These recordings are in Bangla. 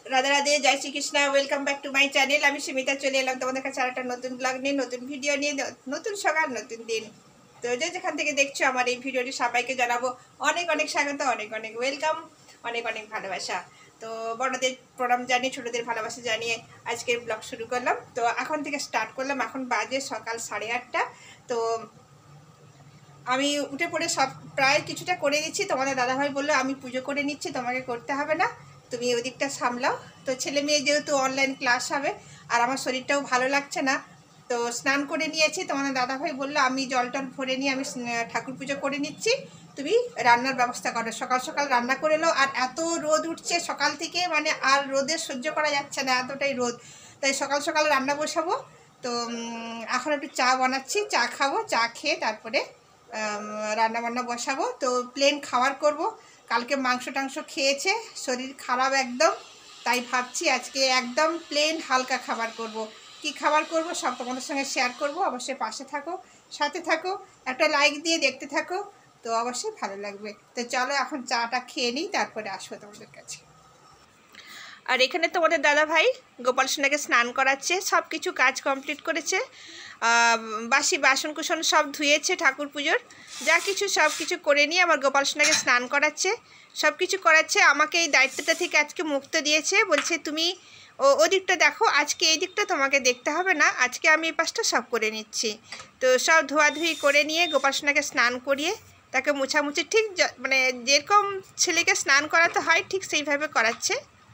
রাধে রাধে, জয় Shrikrishna. Welcome back to my channel. আমি সুমিতা চলে এলাম তোমাদের কাছে আর একটা নতুন ব্লগ নিয়ে, নতুন ভিডিও নিয়ে, নতুন সকাল নতুন দিন। তো যেখান থেকে দেখছো আমার এই ভিডিওটি সবাইকে জানাবো অনেক অনেক স্বাগত, অনেক অনেক ওয়েলকাম, অনেক অনেক ভালোবাসা। তো বড়দের প্রণাম জানিয়ে, ছোটদের ভালোবাসা জানিয়ে আজকের ব্লগ শুরু করলাম। তো এখন থেকে স্টার্ট করলাম। এখন বাজে সকাল 8:30। তো আমি উঠে পড়ে সব প্রায় কিছুটা করে দিচ্ছি। তোমাদের দাদাভাই বললো আমি পুজো করে নিচ্ছি, তোমাকে করতে হবে না, তুমি ওদিকটা সামলাও। তো ছেলে মেয়ে যেহেতু অনলাইন ক্লাস হবে আর আমার শরীরটাও ভালো লাগছে না, তো স্নান করে নিয়েছি। তোমাদের দাদাভাই বললো আমি জল টল ভরে নিয়ে আমি ঠাকুর পুজো করে নিচ্ছি, তুমি রান্নার ব্যবস্থা করো, সকাল সকাল রান্না করে এলো। আর এত রোদ উঠছে সকাল থেকে, মানে আর রোদে সহ্য করা যাচ্ছে না, এতটাই রোদ। তাই সকাল সকাল রান্না বসাবো। তো এখন একটু চা বানাচ্ছি, চা খাবো, চা খেয়ে তারপরে রান্না বান্না বসাবো। তো প্লেন খাবার করব। কালকে মাংস টাংস খেয়েছে, শরীর খারাপ একদম, তাই ভাবছি আজকে একদম প্লেন হালকা খাবার করব। কি খাবার করব সব তোমাদের সঙ্গে শেয়ার করব। অবশ্যই পাশে থাকো, সাথে থাকো, একটা লাইক দিয়ে দেখতে থাকো, তো অবশ্যই ভালো লাগবে। তো চলো এখন চাটা খেয়ে নিই, তারপরে আসবো তোমাদের কাছে। আর এখানে তোমাদের দাদা ভাই গোপাল সোনাকে স্নান করাচ্ছে, সব কিছু কাজ কমপ্লিট করেছে। বাসি বাসন কুসন সব ধুয়েছে, ঠাকুর পুজোর যা কিছু সব কিছু করে নিয়ে আমার গোপাল সোনাকে স্নান করাচ্ছে, সব কিছু করাচ্ছে। আমাকে এই দায়িত্বটা থেকে আজকে মুক্ত দিয়েছে, বলছে তুমি ওদিকটা দেখো, আজকে এই দিকটা তোমাকে দেখতে হবে না, আজকে আমি এই পাশটা সব করে নিচ্ছি। তো সব ধোয়াধুয়ি করে নিয়ে গোপাল সোনাকে স্নান করিয়ে তাকে মুছামুছি ঠিক মানে যেরকম ছেলেকে স্নান করাতে হয় ঠিক সেইভাবে করাচ্ছে।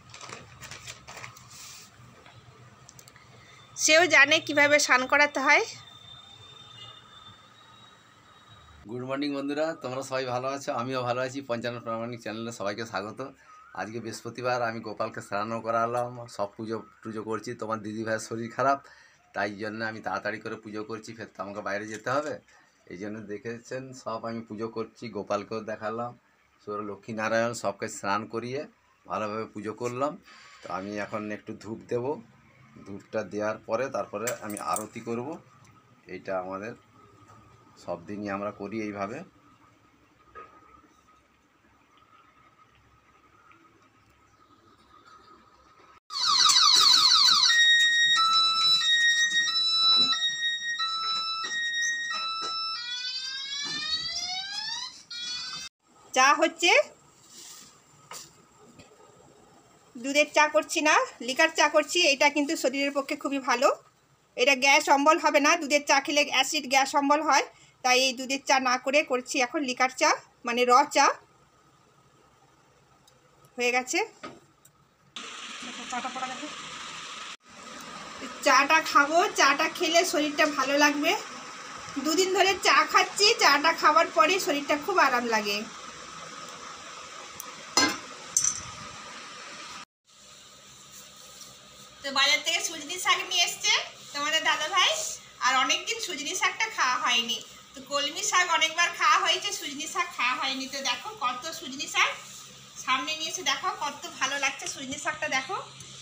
সেও জানে কিভাবে স্নান করাতে হয়। গুড মর্নিং বন্ধুরা, তোমরা সবাই ভালো আছো, আমিও ভালো আছি। পঞ্চানন প্রামাণিক চ্যানেলে সবাইকে স্বাগত। আজকে বৃহস্পতিবার, আমি গোপালকে স্নানও করালাম, সব পুজো করছি। তোমার দিদিভাইয়ের শরীর খারাপ, তাই জন্য আমি তাড়াতাড়ি করে পুজো করছি, ফের তো আমাকে বাইরে যেতে হবে। এই জন্য দেখেছেন সব আমি পুজো করছি, গোপালকেও দেখালাম, লক্ষ্মীনারায়ণ সবকে স্নান করিয়ে ভালোভাবে পুজো করলাম। তো আমি এখন একটু ধূপ দেব, ধূপটা দেওয়ার পরে তারপরে আমি আরতি করব। এইটা আমাদের সব দিনই আমরা করি এইভাবে। চা হচ্ছে, দুধের চা করছি না, লিকার চা করছি। এটা কিন্তু শরীরের পক্ষে খুবই ভালো, এটা গ্যাস অম্বল হবে না। দুধের চা খেলে অ্যাসিড গ্যাস অম্বল হয়, তাই এই দুধের চা না করে করছি এখন লিকার চা, মানে র চা হয়ে গেছে। চাটা খাবো, চাটা খেলে শরীরটা ভালো লাগবে। দুদিন ধরে চা খাচ্ছি, চাটা খাওয়ার পরে শরীরটা খুব আরাম লাগে। তো বাজার থেকে সুজনি শাক নিয়ে এসছে তোমাদের দাদা ভাই, আর অনেকদিন সুজনি শাকটা খাওয়া হয়নি। তো কলমি শাক অনেকবার খাওয়া হয়েছে, সুজনি শাক খাওয়া হয়নি। তো দেখো কত সুজনি শাক সামনে নিয়েছে, দেখো কত ভালো লাগছে সুজনি শাকটা, দেখো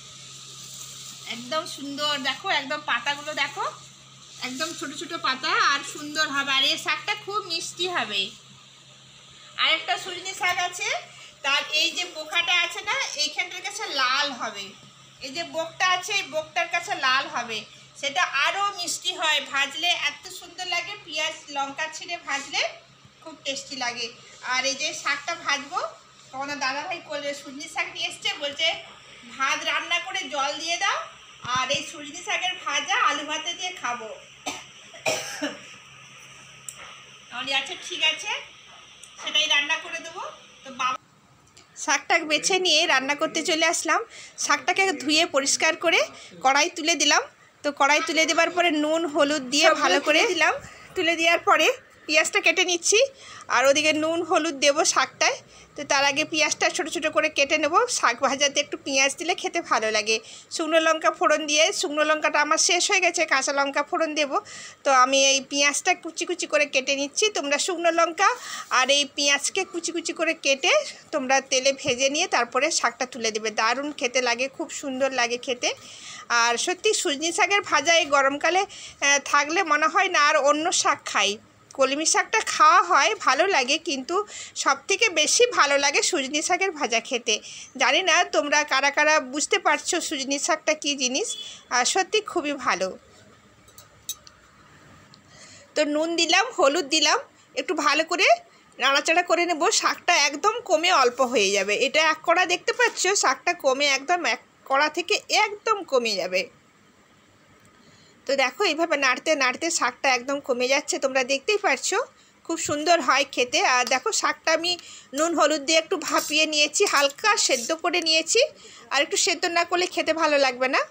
একদম সুন্দর, দেখো একদম পাতাগুলো দেখো, একদম ছোট ছোট পাতা আর সুন্দর হবে। আর এই শাকটা খুব মিষ্টি হবে। আরেকটা সুজনি শাক আছে, তার এই যে বোকাটা আছে না, এইখানটার কাছে লাল হবে। এই যে বোকটা আছে, এই বোকটার কাছে লাল হবে, সেটা আরও মিষ্টি হয়, ভাজলে এত সুন্দর লাগে। পেঁয়াজ লঙ্কা ছিঁড়ে ভাজলে খুব টেস্টি লাগে। আর এই যে শাকটা ভাজবো, তোমাদের দাদাভাই করলে সুজনি শাক নিয়ে এসছে, বলছে ভাত রান্না করে জল দিয়ে দাও, আর এই সুজনি শাকের ভাজা আলু ভাতে দিয়ে খাবো। তাহলে আচ্ছা ঠিক আছে, সেটাই রান্না করে দেবো। তো বাবা শাকটা বেছে নিয়ে রান্না করতে চলে আসলাম। শাকটাকে ধুয়ে পরিষ্কার করে কড়াই তুলে দিলাম। তো কড়াই তুলে দেওয়ার পরে নুন হলুদ দিয়ে ভালো করে দিলাম। তুলে দেওয়ার পরে পেঁয়াজটা কেটে নিচ্ছি, আর ওদিকে নুন হলুদ দেবো শাকটায়। তো তার আগে পেঁয়াজটা ছোটো ছোটো করে কেটে নেব। শাক ভাজাতে একটু পেঁয়াজ দিলে খেতে ভালো লাগে। শুকনো লঙ্কা ফোড়ন দিয়ে, শুকনো লঙ্কাটা আমার শেষ হয়ে গেছে, কাঁচা লঙ্কা ফোড়ন দেব। তো আমি এই পেঁয়াজটা কুচি কুচি করে কেটে নিচ্ছি। তোমরা শুকনো লঙ্কা আর এই পেঁয়াজকে কুচি কুচি করে কেটে তোমরা তেলে ভেজে নিয়ে তারপরে শাকটা তুলে দেবে, দারুণ খেতে লাগে, খুব সুন্দর লাগে খেতে। আর সত্যি সুজনি শাকের ভাজা এই গরমকালে থাকলে মনে হয় না আর অন্য শাক খাই। কলমি শাকটা খাওয়া হয়, ভালো লাগে, কিন্তু সবথেকে বেশি ভালো লাগে সুজনি শাকের ভাজা খেতে। জানি না তোমরা কারা কারা বুঝতে পারছো সুজনি শাকটা কী জিনিস, আর সত্যি খুবই ভালো। তো নুন দিলাম, হলুদ দিলাম, একটু ভালো করে নাড়াচাড়া করে নেব। শাকটা একদম কমে অল্প হয়ে যাবে। এটা 1 কড়া দেখতে পাচ্ছ, শাকটা কমে একদম 1 কড়া থেকে একদম কমে যাবে। তো দেখো এইভাবে নাড়তে নাড়তে শাকটা একদম কমে যাচ্ছে, তোমরা দেখতেই পারছো। খুব সুন্দর হয় খেতে। আর দেখো শাকটা আমি নুন হলুদ দিয়ে একটু ভাপিয়ে নিয়েছি, হালকা সেদ্ধ করে নিয়েছি। আর একটু সেদ্ধ না করলে খেতে ভালো লাগবে না।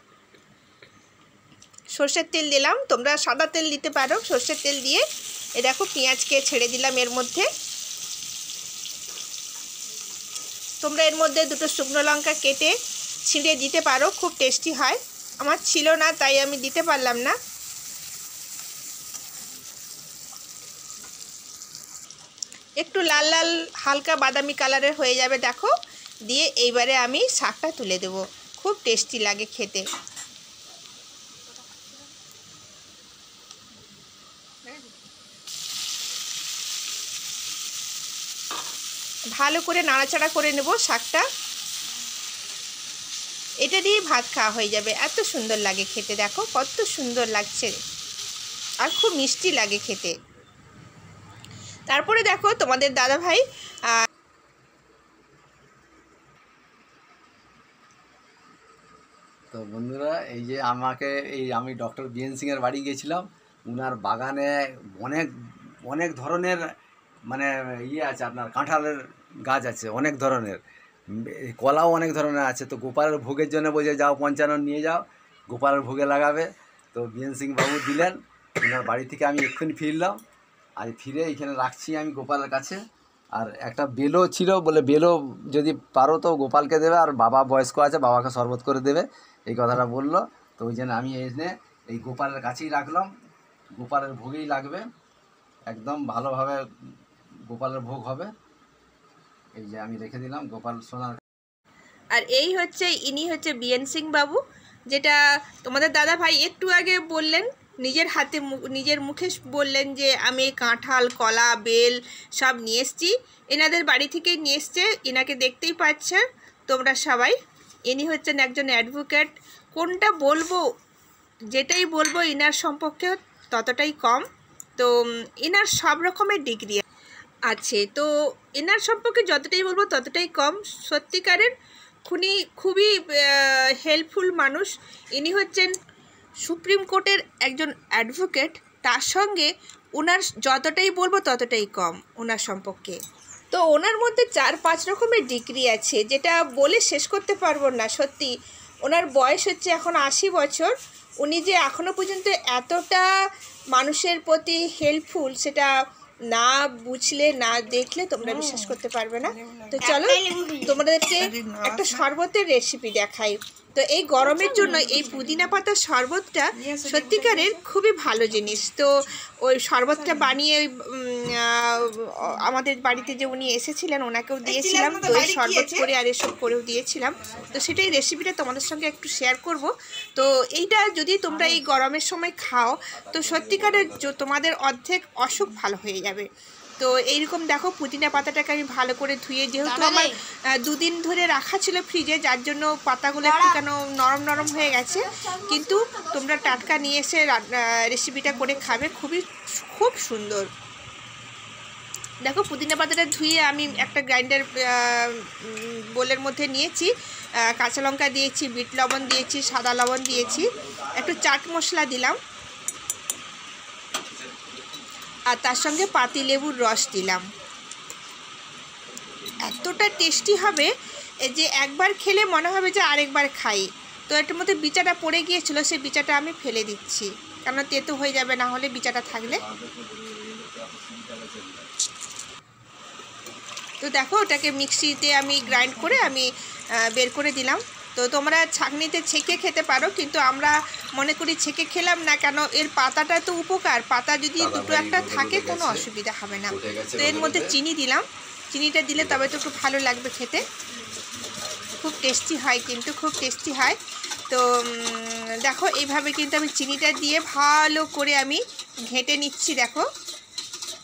সর্ষের তেল দিলাম, তোমরা সাদা তেল দিতে পারো। সর্ষের তেল দিয়ে দেখো পেঁয়াজকে ছেড়ে দিলাম এর মধ্যে। তোমরা এর মধ্যে 2টো শুকনো লঙ্কা কেটে ছিঁড়ে দিতে পারো, খুব টেস্টি হয়। আমার ছিল না তাই আমি দিতে পারলাম না। একটু লাল লাল হালকা বাদামি কালারের হয়ে যাবে দেখো, দিয়ে এইবারে আমি শাকটা তুলে দেব। খুব টেস্টি লাগে খেতে। ভালো করে নাড়াচাড়া করে নেব শাকটা। এটা দিয়ে ভাত খাওয়া হয়ে যাবে, এত সুন্দর লাগে খেতে। দেখো কত সুন্দর লাগছে, আর খুব মিষ্টি লাগে খেতে। তারপরে দেখো তোমাদের দাদা ভাই তো বন্ধুরা, এই যে আমি ডক্টর বিএন সিংয়ের বাড়ি গিয়েছিলাম। উনার বাগানে অনেক অনেক ধরনের মানে আছে, আপনার কাঁঠালের গাছ আছে অনেক ধরনের, কলাও অনেক ধরনের আছে। তো গোপালের ভোগের জন্য বলছে যাও 55 নিয়ে যাও, গোপালের ভোগে লাগাবে। তো বিএন সিং বাবু দিলেন। ওনার বাড়ি থেকে আমি এক্ষুনি ফিরলাম, আর ফিরে এখানে রাখছি আমি গোপালের কাছে। আর একটা বেলো ছিল, বলে বেলো যদি পারো তো গোপালকে দেবে, আর বাবা বয়স্ক আছে, বাবাকে শরবত করে দেবে, এই কথাটা বললো। তো ওই জন্য আমি এনে এই গোপালের কাছেই রাখলাম। গোপালের ভোগেই লাগবে, একদম ভালোভাবে গোপালের ভোগ হবে। এই যে আমি রেখে দিলাম গোপাল সোনার। আর এই হচ্ছে ইনি হচ্ছে বিএন সিং বাবু, যেটা তোমাদের দাদা ভাই একটু আগে বললেন, নিজের হাতে নিজের মুখে বললেন যে আমি কাঁঠাল কলা বেল সব নিয়ে এসছি। এনাদের বাড়ি থেকেই নিয়ে এসছে, এনাকে দেখতেই পাচ্ছে তোমরা সবাই। ইনি হচ্ছেন একজন অ্যাডভোকেট। কোনটা বলবো, যেটাই বলবো এনার সম্পর্কে ততটাই কম। তো এনার সব রকমের ডিগ্রি আছে, তো এনার সম্পর্কে যতটাই বলবো ততটাই কম। সত্যিকারের খুবই হেল্পফুল মানুষ। ইনি হচ্ছেন সুপ্রিম কোর্টের একজন অ্যাডভোকেট, তার সঙ্গে ওনার যতটাই বলবো ততটাই কম ওনার সম্পর্কে। তো ওনার মধ্যে 4-5 রকমের ডিগ্রি আছে, যেটা বলে শেষ করতে পারবো না। সত্যি ওনার বয়স হচ্ছে এখন 80 বছর। উনি যে এখনও পর্যন্ত এতটা মানুষের প্রতি হেল্পফুল, সেটা না বুঝলে না দেখলে তোমরা বিশ্বাস করতে পারবে না। তো চলো তোমাদেরকে একটা শরবতের রেসিপি দেখাই। তো এই গরমের জন্য এই পুদিনা পাতার শরবতটা সত্যিকারের খুবই ভালো জিনিস। তো ওই শরবতটা বানিয়ে আমাদের বাড়িতে যে উনি এসেছিলেন ওনাকেও দিয়েছিলাম, দই শরবত করে আর এসব করেও দিয়েছিলাম। তো সেটাই রেসিপিটা তোমাদের সঙ্গে একটু শেয়ার করব। তো এইটা যদি তোমরা এই গরমের সময় খাও তো সত্যিকারের তোমাদের অর্ধেক অসুখ ভালো হয়ে যাবে। তো এইরকম দেখো পুদিনা পাতাটাকে আমি ভালো করে ধুয়ে, যেহেতু আমার 2 দিন ধরে রাখা ছিল ফ্রিজে, যার জন্য পাতাগুলো একটু কেন নরম নরম হয়ে গেছে। কিন্তু তোমরা টাটকা নিয়ে এসে রেসিপিটা করে খাবে, খুব সুন্দর। দেখো পুদিনা পাতাটা ধুয়ে আমি একটা গ্রাইন্ডার বোলের মধ্যে নিয়েছি, কাঁচা লঙ্কা দিয়েছি, বিট লবণ দিয়েছি, সাদা লবণ দিয়েছি, একটু চাট মশলা দিলাম, আর তার সঙ্গে পাতিলেবুর রস দিলাম। এতটা টেস্টি হবে যে একবার খেলে মনে হবে যে আরেকবার খাই। তো এটার মধ্যে বিচাটা পড়ে গিয়েছিল, সেই বিচাটা আমি ফেলে দিচ্ছি, কেন তেতো হয়ে যাবে না হলে বিচাটা থাকলে। তো দেখো ওটাকে মিক্সিতে আমি গ্রাইন্ড করে আমি বের করে দিলাম। তো তোমরা ছাঁকনিতে ছেঁকে খেতে পারো, কিন্তু আমরা মনে করি ছেঁকে খেলাম না কেন, এর পাতাটা তো উপকার, পাতা যদি দুটো একটা থাকে কোনো অসুবিধা হবে না। তো এর মধ্যে চিনি দিলাম, চিনিটা দিলে তবে তো একটু ভালো লাগবে খেতে, খুব টেস্টি হয়, কিন্তু খুব টেস্টি হয়। তো দেখো এইভাবে কিন্তু আমি চিনিটা দিয়ে ভালো করে আমি ঘেঁটে নিচ্ছি। দেখো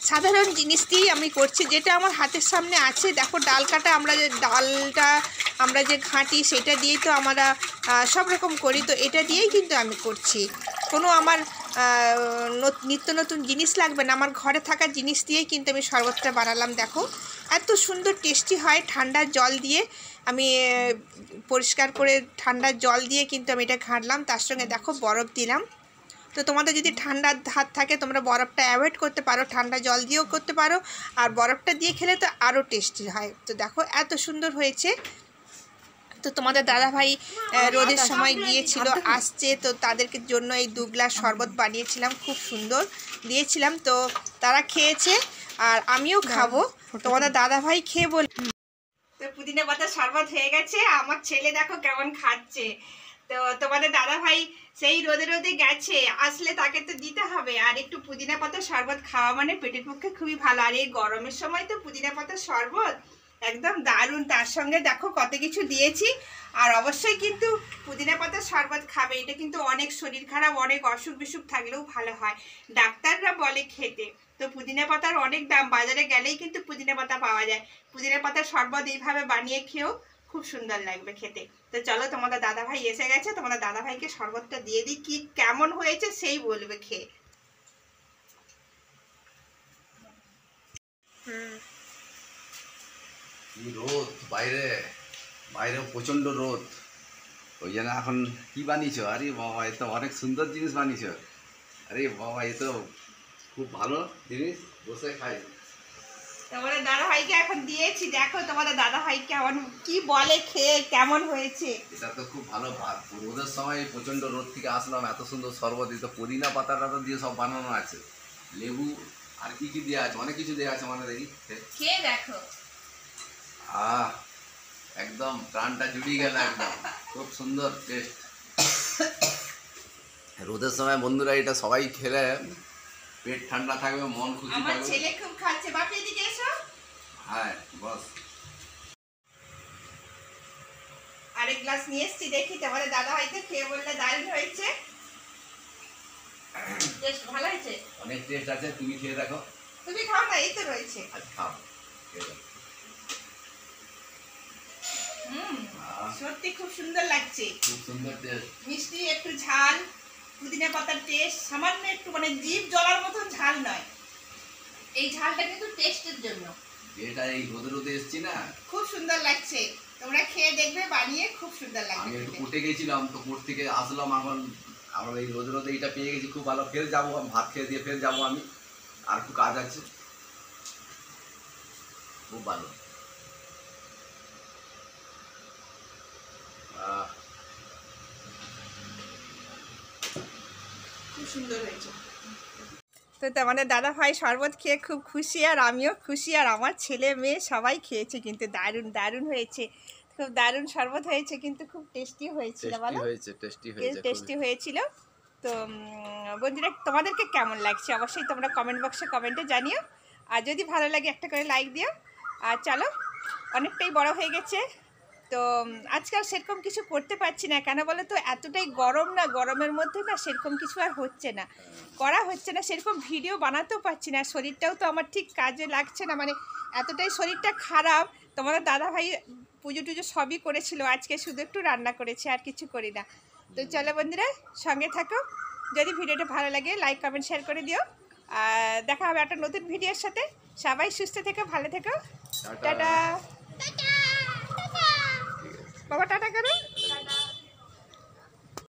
সাধারণ জিনিস দিয়েই আমি করছি, যেটা আমার হাতের সামনে আছে। দেখো ডাল কাটা, আমরা যে ডালটা আমরা যে ঘাঁটি সেটা দিয়েই তো আমরা সব রকম করি, তো এটা দিয়েই কিন্তু আমি করছি। কোনো আমার নিত্য নতুন জিনিস লাগবে না, আমার ঘরে থাকা জিনিস দিয়েই কিন্তু আমি শরবতটা বানালাম। দেখো এত সুন্দর টেস্টি হয়। ঠান্ডা জল দিয়ে আমি পরিষ্কার করে ঠান্ডা জল দিয়ে কিন্তু আমি এটা ঘাঁটলাম, তার সঙ্গে দেখো বরফ দিলাম। তো তোমাদের যদি ঠান্ডার হাত থাকে তোমরা বরফটা অ্যাভয়েড করতে পারো, ঠান্ডা জল দিয়েও করতে পারো, আর বরফটা দিয়ে খেলে তো আরও টেস্টি হয়। তো দেখো এত সুন্দর হয়েছে। তো তোমাদের দাদাভাই রোদের সময় গিয়েছিল, আসছে, তো তাদেরকে জন্য এই 2 গ্লাস শরবত বানিয়েছিলাম, খুব সুন্দর দিয়েছিলাম। তো তারা খেয়েছে আর আমিও খাবো। তোমাদের দাদাভাই খেয়ে বল। তো পুদিনা পাতা শরবত হয়ে গেছে, আমার ছেলে দেখো কেমন খাচ্ছে। তো তোমাদের দাদাভাই সেই রোদে রোদে গেছে, আসলে তাকে তো দিতে হবে। আর একটু পুদিনা পাতার শরবত খাওয়া মানে পেটের পক্ষে খুবই ভালো। আর এই গরমের সময় তো পুদিনা পাতার শরবত একদম দারুণ। তার সঙ্গে দেখো কত কিছু দিয়েছি। আর অবশ্যই কিন্তু পুদিনা পাতার শরবত খাবে, এটা কিন্তু অনেক শরীর খারাপ, অনেক অসুখ বিসুখ থাকলেও ভালো হয়, ডাক্তাররা বলে খেতে। তো পুদিনা পাতার অনেক দাম, বাজারে গেলেই কিন্তু পুদিনা পাতা পাওয়া যায়। পুদিনা পাতার শরবত এইভাবে বানিয়ে খেয়েও খুব সুন্দর লাগবে খেতে। তো চলো, তোমাদের দাদাভাই এসে গেছে, তোমাদের দাদাভাইকে শরবতটা দিয়ে দিই, কি কেমন হয়েছে সেই বলবে খেয়ে। কি রোদ বাইরে, বাইরে প্রচণ্ড রোদ, ওই জন্য এখন কি বানিয়েছো? আরে বাবা, এ তো অনেক সুন্দর জিনিস বানিয়েছো। আরে বাবা, এ তো খুব ভালো জিনিস, বসে খাই। তোমাদের দাদাভাইকে এখন দিয়েছি, দেখো তোমাদের দাদাভাই কেমন কি বলে খেয়ে কেমন হয়েছে। এটা তো খুব ভালো। রোদের সময় প্রচণ্ড রোদ থেকে আসলাম, এত সুন্দর শরবত। এই তো পুদিনা পাতা টাতা দিয়ে সব বানানো আছে, লেবু আর কি কি দেওয়া আছে, অনেক কিছু দেওয়া আছে। মানে দেখি খেয়ে দেখো। একদম প্রাণটা জুড়িয়ে গেল, একদম খুব সুন্দর টেস্ট। রোদের সময় বন্ধুরা এটা সবাই খেলে পেট ঠান্ডা থাকবে, মন খুশি থাকবে। আমার ছেলে খুব খাচ্ছে। বাপি এদিকে এসো। হ্যাঁ বস। আরেক গ্লাস নিয়ে এসছি, দেখি তোমাদের দাদা হয়তো খেয়ে বললে দারুণ হয়েছে। টেস্ট ভালো হয়েছে, অনেক টেস্ট আছে, তুমি খেয়ে দেখো। তুমি খাও না, এই তো রয়েছে। আজ খাও, খেয়ে দেখো। সত্যি খুব সুন্দর লাগছে, খুব সুন্দর টেস্ট, মিষ্টি, একটু ঝাল, পুদিনা পাতার টেস্ট সামান্য একটু, মানে জিভ জ্বলার মতন ঝাল নয়, এই ঝালটা কিন্তু টেস্টের জন্য। এটা এই রোদে রোদে এসছি না, খুব সুন্দর লাগছে। তোমরা খেয়ে দেখবে, বানিয়ে খুব সুন্দর লাগবে। আমি একটু কোর্টে গেছিলাম, তো কোর্ট থেকে আসলাম, এখন আমরা এই রোদে রোদে এটা পেয়ে গেছি, খুব ভালো। ফের যাবো, ভাত খেয়ে দিয়ে ফের যাবো আমি, আর একটু কাজ আছে। খুব ভালো। খুব সুন্দর হয়েছে। তো আমাদের দাদা ভাই শরবত খেয়ে খুব খুশি, আর আমিও খুশি, আর আমার ছেলে মেয়ে সবাই খেয়েছে, কিন্তু দারুণ দারুণ হয়েছে, খুব দারুণ শরবত হয়েছে, কিন্তু খুব টেস্টি হয়েছিল। বলো, টেস্টি হয়েছিল। তো বন্ধুরা, তোমাদেরকে কেমন লাগছে অবশ্যই তোমরা কমেন্ট বক্সে কমেন্টে জানিও, আর যদি ভালো লাগে একটা করে লাইক দিও। আর চলো, অনেকটাই বড় হয়ে গেছে, তো আজকাল সেরকম কিছু করতে পারছি না, কেন বলো তো, এতটাই গরম না, গরমের মধ্যে না সেরকম কিছু আর হচ্ছে না, করা হচ্ছে না, সেরকম ভিডিও বানাতেও পারছি না, শরীরটাও তো আমার ঠিক কাজে লাগছে না, মানে এতটাই শরীরটা খারাপ। তোমাদের দাদাভাই পুজো টুজো সবই করেছিল, আজকে শুধু একটু রান্না করেছে, আর কিছু করি না। তো চলো বন্ধুরা, সঙ্গে থাকো, যদি ভিডিওটা ভালো লাগে লাইক কমেন্ট শেয়ার করে দিও, আর দেখা হবে একটা নতুন ভিডিওর সাথে। সবাই সুস্থ থেকো, ভালো থেকো, টাটা। বাবা টাটা করো।